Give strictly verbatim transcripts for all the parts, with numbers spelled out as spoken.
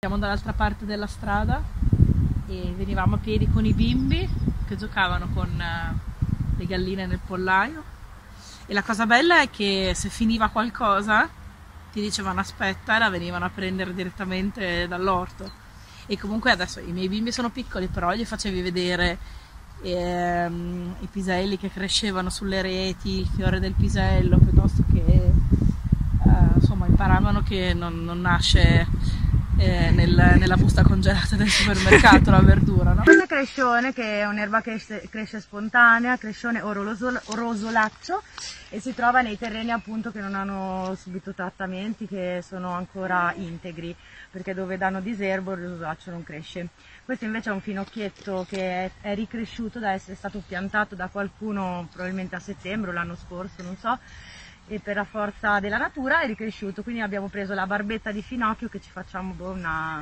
Siamo dall'altra parte della strada e venivamo a piedi con i bimbi che giocavano con uh, le galline nel pollaio, e la cosa bella è che se finiva qualcosa ti dicevano aspetta e la venivano a prendere direttamente dall'orto. E comunque adesso i miei bimbi sono piccoli, però gli facevi vedere ehm, i piselli che crescevano sulle reti, il fiore del pisello, piuttosto che eh, insomma imparavano che non, non nasce eh, nel, nella busta congelata del supermercato la verdura, no? Questa crescione, che è un'erba che cresce, cresce spontanea, crescione o rosol, rosolaccio, e si trova nei terreni appunto che non hanno subito trattamenti, che sono ancora integri, perché dove danno diserbo il rosolaccio non cresce. Questo invece è un finocchietto che è, è ricresciuto da essere stato piantato da qualcuno probabilmente a settembre o l'anno scorso, non so, e per la forza della natura è ricresciuto, quindi abbiamo preso la barbetta di finocchio che ci facciamo una,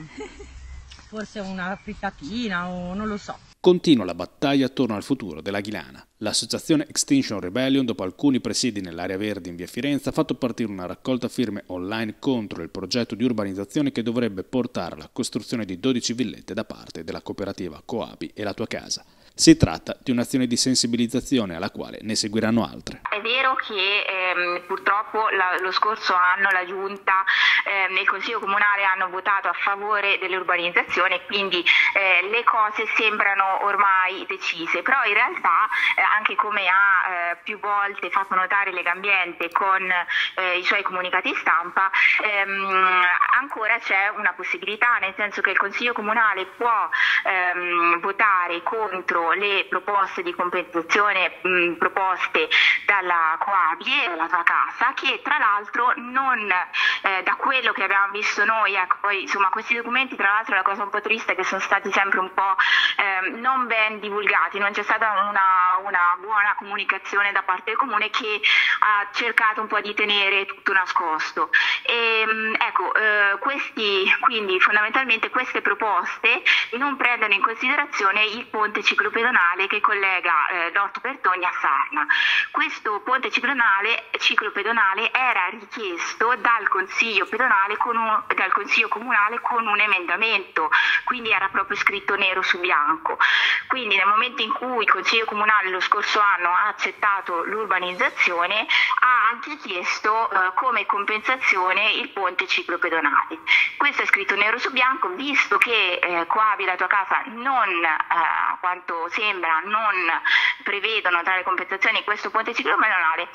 forse una frittatina o non lo so. Continua la battaglia attorno al futuro dell'Aguilana. L'associazione Extinction Rebellion, dopo alcuni presidi nell'area verde in via Firenze, ha fatto partire una raccolta firme online contro il progetto di urbanizzazione che dovrebbe portare alla costruzione di dodici villette da parte della cooperativa Coabi e La Tua Casa. Si tratta di un'azione di sensibilizzazione alla quale ne seguiranno altre. È vero che ehm, purtroppo la, lo scorso anno la Giunta ehm, e il Consiglio Comunale hanno votato a favore dell'urbanizzazione, quindi eh, le cose sembrano ormai decise, però in realtà eh, anche come ha eh, più volte fatto notare Legambiente con eh, i suoi comunicati stampa, ehm, ancora c'è una possibilità, nel senso che il Consiglio Comunale può ehm, votare contro le proposte di compensazione mh, proposte dalla Coabi e dalla Tua Casa, che tra l'altro non, eh, da quello che abbiamo visto noi, ecco, poi insomma questi documenti, tra l'altro la cosa un po' triste è che sono stati sempre un po' eh, non ben divulgati, non c'è stata una, una buona comunicazione da parte del Comune, che ha cercato un po' di tenere tutto nascosto. E, ecco, eh, questi, quindi fondamentalmente queste proposte non prendono in considerazione il ponte ciclopedonale che collega eh, l'Orto Bertogna a Sarna. Questo ponte ciclopedonale, ciclopedonale era richiesto dal Consiglio pedonale con un, dal Consiglio Comunale con un emendamento, quindi era proprio scritto nero su bianco. Quindi nel momento in cui il Consiglio Comunale lo scorso anno ha accettato l'urbanizzazione, ha anche chiesto eh, come compensazione il ponte ciclopedonale. Questo è scritto nero su bianco, visto che eh, Coabi, La Tua Casa non, eh, quanto sembra, non prevedono tra le compensazioni questo ponte ciclopedonale,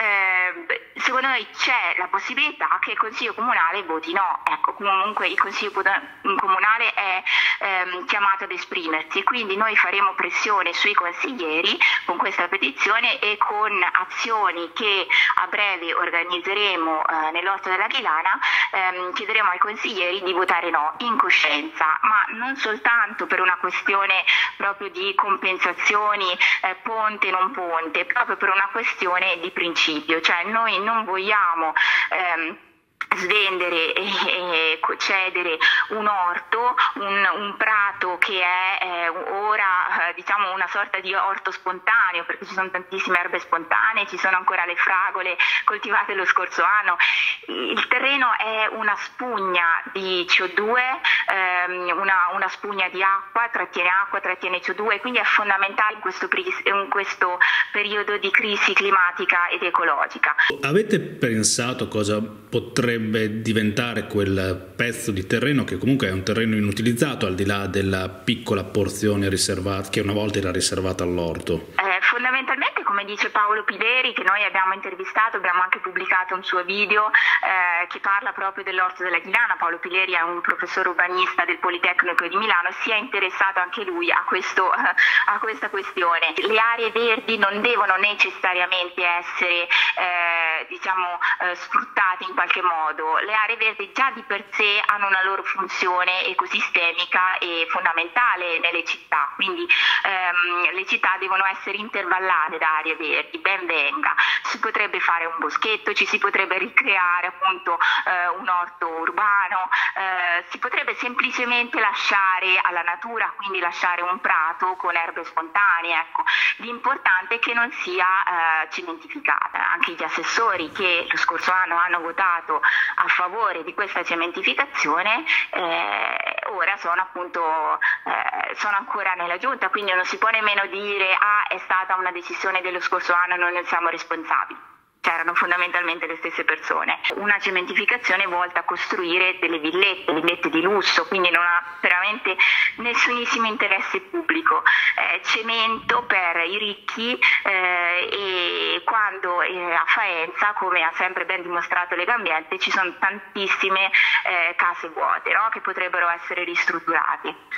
eh, secondo noi c'è la possibilità che il Consiglio Comunale voti no. Ecco, comunque il Consiglio Comunale è ehm, chiamato ad esprimersi, quindi noi faremo pressione sui consiglieri con questa petizione e con azioni che a breve organizzeremo eh, nell'Orto dell'Aguilana. Ehm, chiederemo ai consiglieri di votare no in coscienza, ma non soltanto per una questione proprio di compensazioni eh, ponte non ponte, proprio per una questione di principio, cioè noi non vogliamo ehm, svendere e, e cedere un orto, un, un prato che è eh, ora eh, diciamo una sorta di orto spontaneo, perché ci sono tantissime erbe spontanee, ci sono ancora le fragole coltivate lo scorso anno. Il terreno è una spugna di C O due, ehm, una, una spugna di acqua, trattiene acqua, trattiene C O due, quindi è fondamentale in questo, in questo periodo di crisi climatica ed ecologica. Avete pensato cosa potrebbe diventare quel pezzo di terreno che comunque è un terreno inutilizzato, al di là della piccola porzione riservata che una volta era riservata all'orto? Eh, fondamentalmente, come dice Paolo Pileri, che noi abbiamo intervistato, abbiamo anche pubblicato un suo video eh, che parla proprio dell'Orto dell'Aguilana. Paolo Pileri è un professore urbanista del Politecnico di Milano, si è interessato anche lui a, questo, a questa questione. Le aree verdi non devono necessariamente essere eh, diciamo eh, sfruttate in qualche modo. Le aree verdi già di per sé hanno una loro funzione ecosistemica e fondamentale nelle città, quindi ehm, le città devono essere intervallate da aree verdi, ben venga. Si potrebbe fare un boschetto, ci si potrebbe ricreare appunto eh, un orto urbano, eh, si potrebbe semplicemente lasciare alla natura, quindi lasciare un prato con erbe spontanee. Ecco. L'importante è che non sia eh, cementificata. Anche gli assessori che lo scorso anno hanno votato a favore di questa cementificazione eh, ora sono appunto eh, sono ancora nella giunta, quindi non si può nemmeno dire ah è stata una decisione dello scorso anno, noi non siamo responsabili. C'erano fondamentalmente le stesse persone. Una cementificazione volta a costruire delle villette, villette di lusso, quindi non ha veramente nessunissimo interesse pubblico. Eh, cemento per i ricchi eh, e quando eh, a Faenza, come ha sempre ben dimostrato Legambiente, ci sono tantissime eh, case vuote, no? Che potrebbero essere ristrutturate.